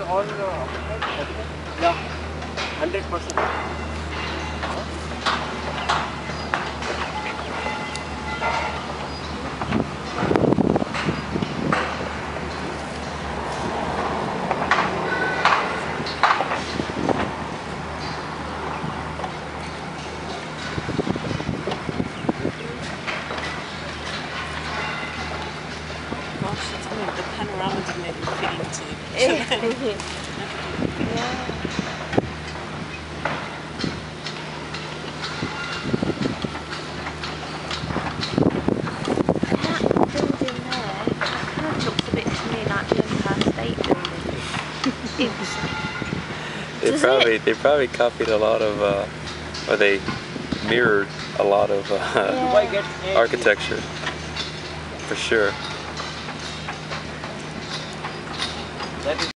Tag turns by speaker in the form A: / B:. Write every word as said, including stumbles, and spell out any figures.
A: all uh, yeah, hundred percent.
B: Gosh, it's funny, the panorama didn't even fit into it.
C: Yeah. That building there, that kind of looks a bit to me like the Empire State Building.
D: They
C: Does
D: probably
C: it?
D: they probably copied a lot of, uh, or they mirrored a lot of uh,
C: Yeah.
D: architecture, for sure.
A: That is